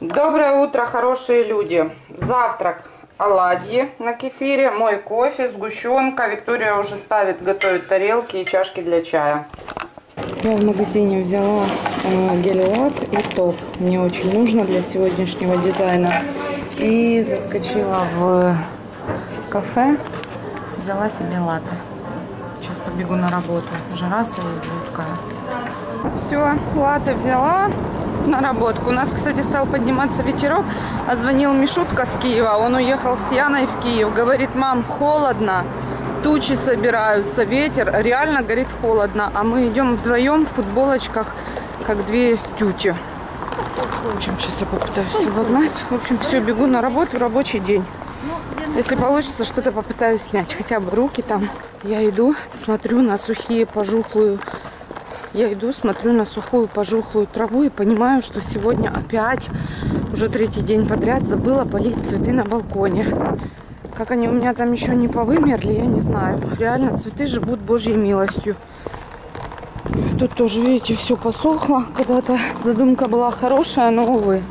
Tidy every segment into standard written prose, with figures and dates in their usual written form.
Доброе утро, хорошие люди. Завтрак оладьи на кефире, мой кофе, сгущенка. Виктория уже готовит тарелки и чашки для чая. Я в магазине взяла гель-лак и топ. Мне очень нужно для сегодняшнего дизайна. И заскочила в кафе, взяла себе латте. Сейчас побегу на работу. Жара стоит жуткая. Все, латте взяла на работку. У нас, кстати, стал подниматься ветерок, а звонил Мишутка с Киева. Он уехал с Яной в Киев. Говорит: мам, холодно, тучи собираются, ветер, реально, говорит, холодно. А мы идем вдвоем в футболочках, как две тюти. В общем, сейчас я попытаюсь все вогнать. В общем, все, бегу на работу, рабочий день. Если получится, что-то попытаюсь снять, хотя бы руки там. Я иду, смотрю на сухие, пожухлую. Я иду, смотрю на сухую, пожухлую траву и понимаю, что сегодня опять, уже третий день подряд, забыла полить цветы на балконе. Как они у меня там еще не повымерли, я не знаю. Реально, цветы живут Божьей милостью. Тут тоже, видите, все посохло. Когда-то задумка была хорошая, но, увы.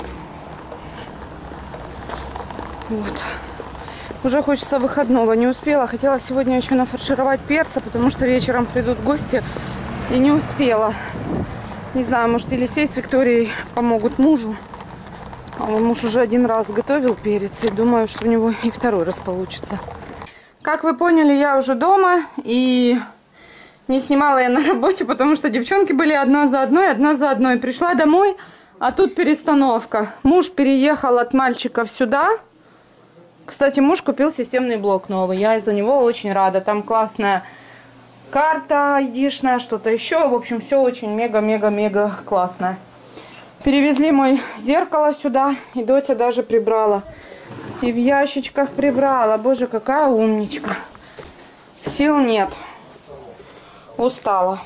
Вот. Уже хочется выходного. Не успела. Хотела сегодня еще нафаршировать перца, потому что вечером придут гости. И не успела. Не знаю, может, Елисей с Викторией помогут мужу. А муж уже один раз готовил перец. И думаю, что у него и второй раз получится. Как вы поняли, я уже дома. И не снимала я на работе, потому что девчонки были одна за одной. Пришла домой, а тут перестановка. Муж переехал от мальчиков сюда. Кстати, муж купил системный блок новый. Я из-за него очень рада. Там классная карта айдишная, что-то еще. В общем, все очень мега-мега-мега классное. Перевезли мое зеркало сюда. И Дотя даже прибрала. И в ящичках прибрала. Боже, какая умничка. Сил нет. Устала.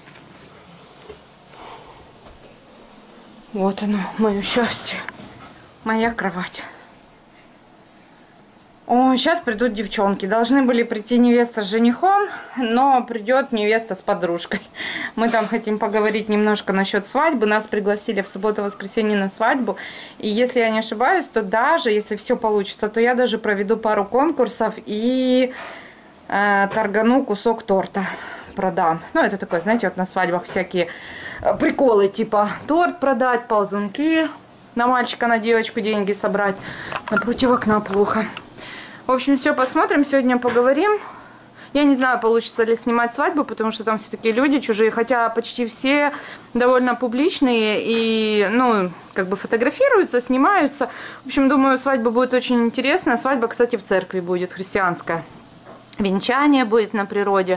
Вот оно, мое счастье. Моя кровать. О, сейчас придут девчонки. Должны были прийти невеста с женихом, но придет невеста с подружкой. Мы там хотим поговорить немножко насчет свадьбы. Нас пригласили в субботу-воскресенье на свадьбу. И если я не ошибаюсь, то даже, если все получится, то я даже проведу пару конкурсов и торгану кусок торта. Продам. Ну, это такое, знаете, вот на свадьбах всякие приколы, типа торт продать, ползунки на мальчика, на девочку деньги собрать. Напротив окна плохо. В общем, все, посмотрим, сегодня поговорим. Я не знаю, получится ли снимать свадьбу, потому что там все-таки люди чужие, хотя почти все довольно публичные и, ну, как бы фотографируются, снимаются. В общем, думаю, свадьба будет очень интересная. Свадьба, кстати, в церкви будет, христианская. Венчание будет на природе.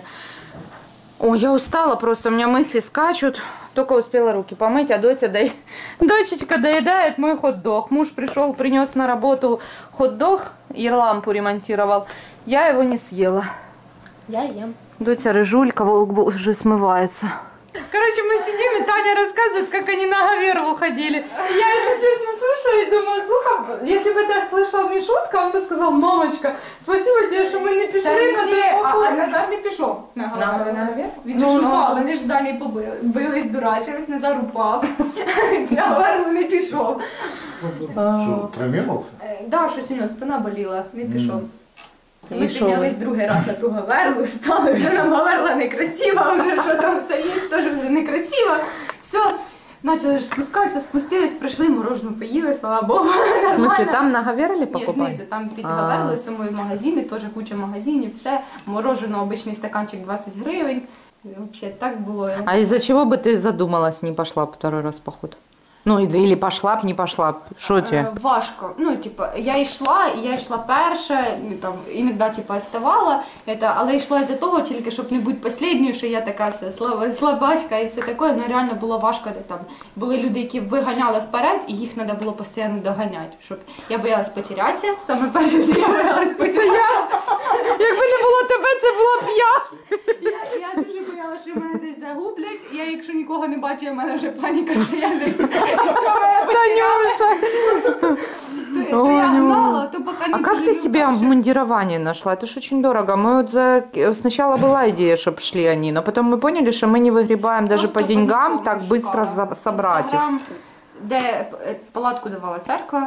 Ой, я устала просто, у меня мысли скачут. Только успела руки помыть, а дочечка доедает мой хот-дог. Муж пришел, принес на работу хот-дог и лампу ремонтировал. Я его не съела. Я ем. Дотя рыжулька, волк уже смывается. Короче, мы сидим, и Таня рассказывает, как они на Гаверлу ходили. Я, если честно, слушаю и думаю, слухай, если бы это слышал Мишутка, он бы сказал: мамочка, спасибо тебе, що ми не пішли на той поход. А Назар не пішов на Гаверлу. Він же шукав, вони ж далі бились, дурачились, Назар упав. На Гаверлу не пішов. Що, травмувався? Так, щось у нього спина боліла, не пішов. Ми піднялись другий раз на ту Гаверлу, стали, вже нам Гаверла некрасива, вже що там все є, теж вже некрасиво. Все, почали ж спускатися, спустились, прийшли, морожену поїли, слава Богу. В смысле, там на Гаверлі покупали? Ні, знизу, там під Гаверлою самої магазини, теж куча магазинів, все. Морожено, обичний стаканчик 20 гривень. Взагалі, так було. А из-за чего бы ты задумалась, не пошла второй раз в поход? Ну, или пошла б, не пошла б. Що тебе? Важко. Ну, типу, я йшла перша, там, іноді, типу, відставала, але йшла із-за того, тільки, щоб не бути останньою, що я така вся слабачка і все таке, але реально було важко, де там були люди, які виганяли вперед, і їх треба було постійно доганяти, щоб я боялась потерятися, саме перше, що я боялась потерятися. Якби не було тебе, це була б я. Я дуже боялася, що мене десь загублять, я якщо нікого не бачу, в мене вже паніка, що я десь Танюша! То я гнала, то пока не. А как ты себе обмундирование нашла? Это ж очень дорого. Мы вот сначала была идея, чтобы шли они, но потом мы поняли, что мы не выгребаем даже по деньгам так быстро собрать их. де палатку давала церква,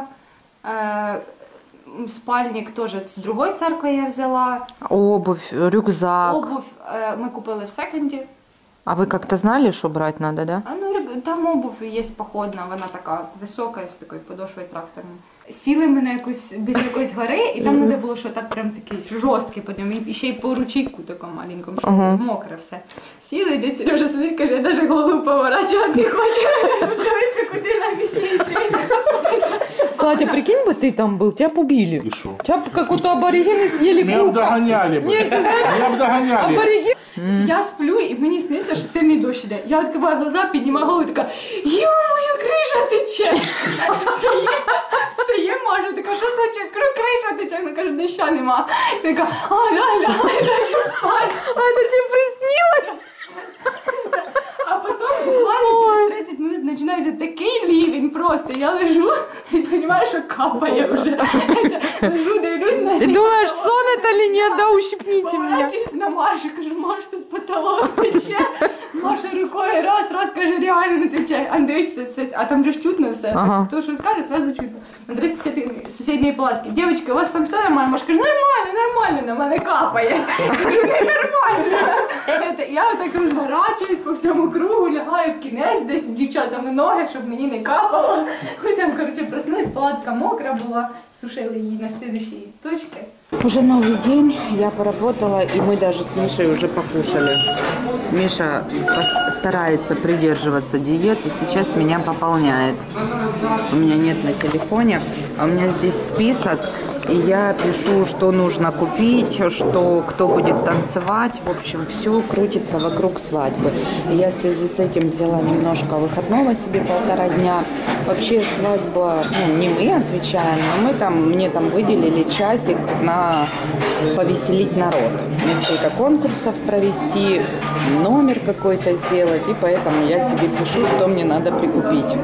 спальник теж з другої церкви я взяла. Обувь, рюкзак. Обувь ми купили в секонді. А ви як-то знали, що брати треба, да? Там обувь є походна, вона така висока, з такою подошвою тракторною. Сіли ми на біля якоїсь гори, і там треба було, що так прям такий жорсткий підйом, і ще й по ручейку такому маленькому, що мокре все. Сіли, де Сережа сидить, каже, я навіть голову поворачувати не хочу, дивиться, куди нам ще йти. Кстати, прикинь бы ты там был, тебя побили. И шо? Тебя как будто аборигены съели Меня бы догоняли бы. Нет, ты знаешь, Меня бы догоняли. абориген... Я сплю, і мені сниться, що сильний дощ іде. Я відкриваю глаза, піднімаю голову і така, ё-моё, криша тече. Встає Маша, така, що случилось? Кажу, криша тече. Вона каже, доща нема. Я така, ля, далі спать. А это тебе приснилось? А потім буквально через 30 минут починається такий лівень просто. Я лежу і розумію, що капає вже. Лежу, дивлюсь на Ты думаешь, сон это или нет? Да ущипните меня. Поворачуюсь на Машу, кажу, Маш, тут потолок тече. Маша рукою раз, каже, реально тече. Андрій, а там же ж чутно все. Ага. Хто що скаже, сразу чутно. Андрій з сусідньої палатки. Дівчатки, у вас там все нормально? Маша каже, нормально, на мене капає. Кажу, не нормально. Я отак розворачуюсь по всьому кругу, лягаю в кінець, десь дівчатами ноги, щоб мені не капало. Там, коротше, проснулась, палатка мокра була, сушили її на слідчій точці. Уже новый день, я поработала, и мы даже с Мишей уже покушали. Миша старается придерживаться диеты, сейчас меня пополняет. У меня нет на телефоне, а у меня здесь список, и я пишу, что нужно купить, что кто будет танцевать. В общем, все крутится вокруг свадьбы. И я в связи с этим взяла немножко выходного себе 1,5 дня. Вообще свадьба, не мы отвечаем, но мне там выделили часик на повеселить народ. Несколько конкурсов провести, номер какой-то сделать, и поэтому я себе пишу, что мне надо прикупить.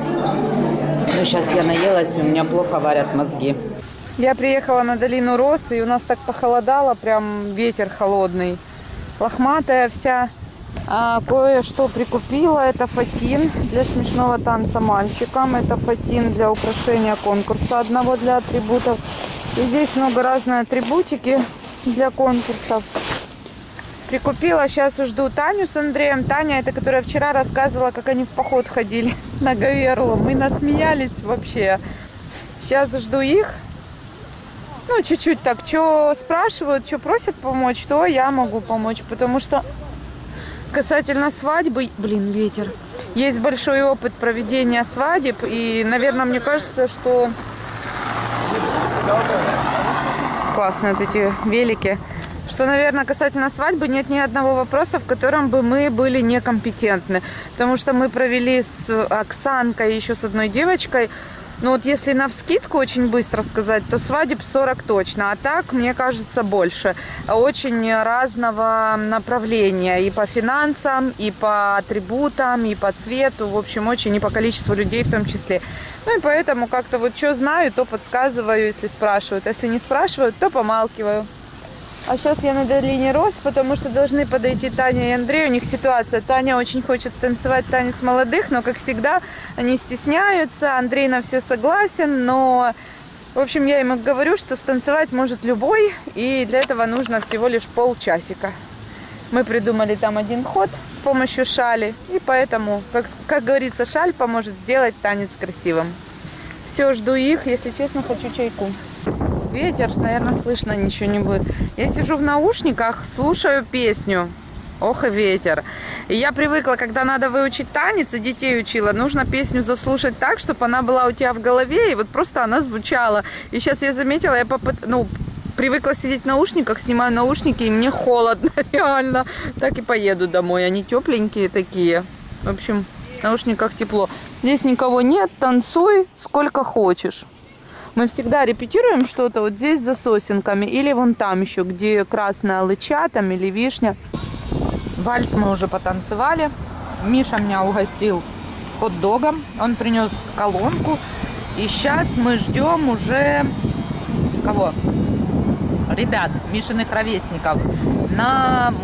Ну, сейчас я наелась, и у меня плохо варят мозги. Я приехала на долину Роз, и у нас так похолодало, прям ветер холодный. Лохматая вся. Кое-что прикупила. Это фатин для смешного танца мальчикам. Это фатин для украшения конкурса одного для атрибутов. И здесь много разной атрибутики для конкурсов. Прикупила, сейчас жду Таню с Андреем. Таня, это которая вчера рассказывала, как они в поход ходили на Говерлу. Мы насмеялись вообще. Сейчас жду их. Ну, чуть-чуть так, что спрашивают, что просят помочь, то я могу помочь. Потому что касательно свадьбы, ветер. Есть большой опыт проведения свадеб. И, наверное, мне кажется, что... Классные вот эти велики. Что, наверное, касательно свадьбы нет ни одного вопроса, в котором бы мы были некомпетентны. Потому что мы провели с Оксанкой, еще с одной девочкой. Ну вот если навскидку очень быстро сказать, то свадеб 40 точно. А так, мне кажется, больше. Очень разного направления. И по финансам, и по атрибутам, и по цвету. В общем, очень и по количеству людей в том числе. Ну и поэтому как-то вот что знаю, то подсказываю, если спрашивают. Если не спрашивают, то помалкиваю. А сейчас я на долине Роз, потому что должны подойти Таня и Андрей. У них ситуация. Таня очень хочет танцевать танец молодых, но, как всегда, они стесняются. Андрей на все согласен, но, в общем, я им говорю, что станцевать может любой, и для этого нужно всего лишь полчасика. Мы придумали там один ход с помощью шали, и поэтому, как говорится, шаль поможет сделать танец красивым. Все, жду их. Если честно, хочу чайку. Ветер, наверное, слышно ничего не будет. Я сижу в наушниках, слушаю песню. Ох и ветер. И я привыкла, когда надо выучить танец, и детей учила, нужно песню заслушать так, чтобы она была у тебя в голове, и вот просто она звучала. И сейчас я заметила, я привыкла сидеть в наушниках, снимаю наушники, и мне холодно, реально. Так и поеду домой. Они тепленькие такие. В общем, в наушниках тепло. Здесь никого нет, танцуй сколько хочешь. Мы всегда репетируем что-то вот здесь за сосенками или вон там еще, где красная алыча там или вишня. Вальс мы уже потанцевали. Миша меня угостил хот-догом. Он принес колонку. И сейчас мы ждем уже кого? Ребят, Мишиных ровесников на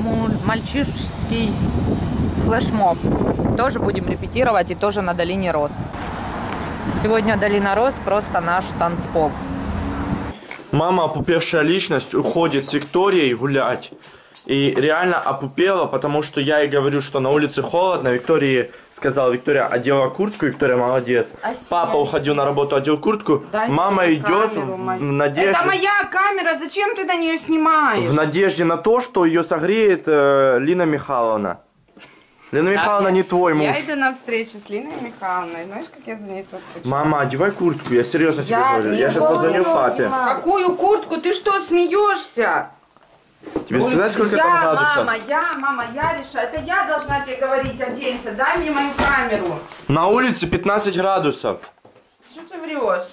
мальчишский флешмоб. Тоже будем репетировать и тоже на долине Роз. Сегодня Долина Роз просто наш танцпол. Мама, опупевшая личность, уходит с Викторией гулять. И реально опупела, потому что я ей говорю, что на улице холодно. Виктория сказала, Виктория одела куртку, Виктория молодец. Папа уходил на работу, одел куртку. Дайте мама мне идет камеру, в надежде... Это моя камера, зачем ты на нее снимаешь? В надежде на то, что ее согреет Лина Михайловна. Лина Михайловна не твой муж. Я иду на встречу с Линой Михайловной. Знаешь, как я за ней соскучилась? Мама, одевай куртку, я серьезно тебе говорю. Я сейчас позвоню папе. Какую куртку? Ты что, смеешься? Тебе сказать, сколько там градусов? Мама, я решаю. Это я должна тебе говорить, оденься. Дай мне мою камеру. На улице 15 градусов. Что ты врешь?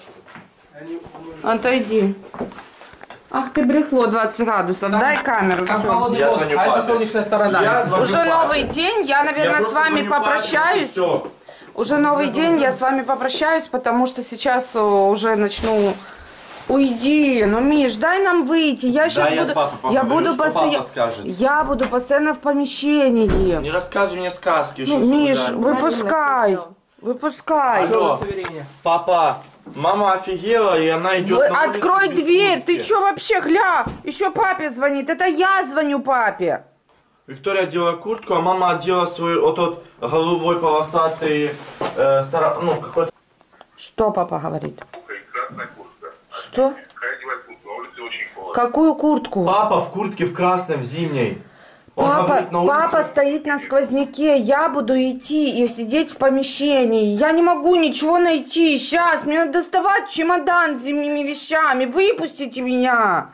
Отойди. Ах ты брехло, 20 градусов. Дай камеру. Я звоню А это папе. солнечная сторона. Я звоню Уже папе. новый день. Я, наверное, с вами просто звоню папе, попрощаюсь. и всё. Уже новый день, я с вами попрощаюсь, потому что сейчас уже начну... Уйди, ну Миш, дай нам выйти. Я сейчас я буду, с папой я поговорю, буду что папа постоянно, скажет. я буду постоянно в помещении. Не рассказывай мне сказки. Ну, что Миш, сюда. выпускай, выпускай. Алло, Удостоверение. папа, мама офигела, и она идет на улицу Открой без дверь, куртки. ты что вообще, гля? Еще папе звонит, это я звоню папе. Виктория одела куртку, а мама одела свой вот тот голубой полосатый, ну какой-то. Что папа говорит? Красная куртка. Что? Какая одевать куртку? На улице очень холодно. Какую куртку? Папа в куртке в красном, в зимней. Он Папа, говорит, на улице... папа стоит на сквозняке, я буду идти и сидеть в помещении. Я не могу ничего найти. Сейчас, мне надо доставать чемодан с зимними вещами. Выпустите меня.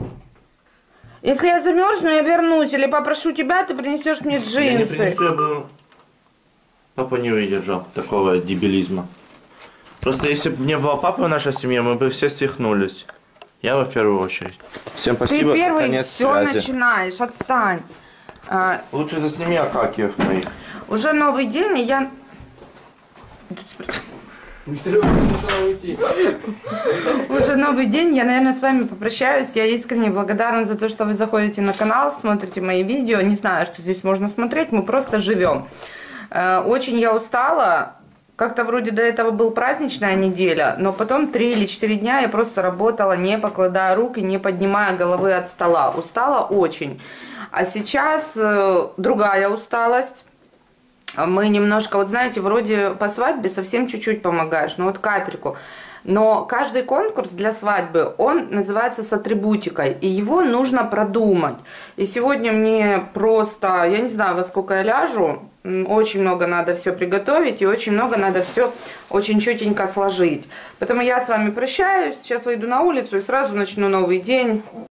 Если я замерзну, я вернусь. Или попрошу тебя, ты принесешь мне Я не джинсы. принесу, я бы... Папа не выдержал такого дебилизма. Просто если бы не было папы в нашей семье, мы бы все свихнулись. Я бы в первую очередь. Всем Ты спасибо, первый конец все связи. начинаешь, отстань. Лучше засними Акакиев моих. Уже новый день, и я... Виктория решила уйти. Уже новый день, я, наверное, с вами попрощаюсь. Я искренне благодарна за то, что вы заходите на канал, смотрите мои видео. Не знаю, что здесь можно смотреть, мы просто живем. Очень я устала. Как-то вроде до этого была праздничная неделя, но потом 3 или 4 дня я просто работала, не покладая рук и не поднимая головы от стола. Устала очень. А сейчас другая усталость. Мы немножко, вот знаете, вроде по свадьбе совсем чуть-чуть помогаешь, ну вот капельку. Но каждый конкурс для свадьбы, он называется с атрибутикой, и его нужно продумать. И сегодня мне просто, я не знаю, во сколько я ляжу, очень много надо все приготовить, и очень много надо все очень чётенько сложить. Поэтому я с вами прощаюсь, сейчас выйду на улицу и сразу начну новый день.